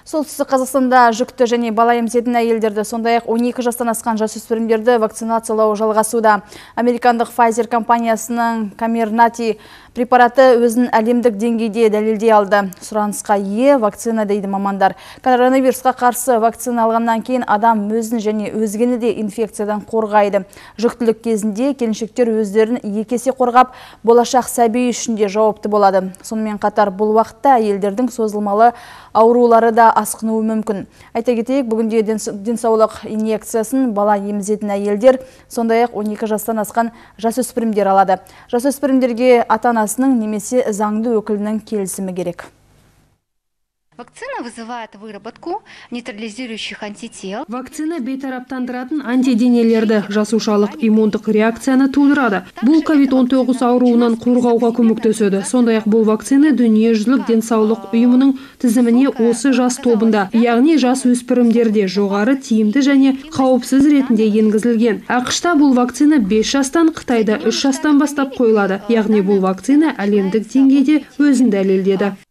Солтүстік Қазақстанда жүкті және бала емізетін әйелдерді, сондай-ақ 12 жастан асқан жасөспірімдерді вакцинациялау жалғасуда. Американдық Pfizer компаниясының Comirnaty препараты өзін әлемдік деңгейде дәлелдей алды. Сұранысқа ие вакцина дейді мамандар. Коронавирусқа қарсы вакцина алғаннан кейін адам өзін және өзгені де инфекциядан қорғайды. Жүктілік кезінде келіншектер өздерін екі есе қорғап, болашақ сәби үшін де жауапты болады. Сонымен қатар бұл уақытта әйелдердің созылмалы аурулары да асқынуы мүмкін. Айта кетейік, бүгінде денсаулық инъекциясын бала емізетін әйелдер, сондай-ақ 12 жастан асқан жасөспірімдер алады. Жасөспірімдерге ата-анасының немесе заңды өкілінің келісімі керек. Вакцина вызывает выработку нейтрализирующих антител. Вакцина бейтараптандыратын антиденелерді, жасушалық иммундық реакцияны тудырады. Бұл COVID-19 ауруынан қорғауға көмектеседі. Сондай-ақ бұл вакцина дүниежүзілік денсаулық ұйымының тізіміне осы жас тобында, яғни жас өспірімдерде жоғары тиімді және қауіпсіз ретінде енгізілген. ақш-та бұл вакцина 5 жастан, Қытайда 3 жастан бастап қойылады. Яғни бұл вакцина әлемдік деңгейде өзін дәлелдеді.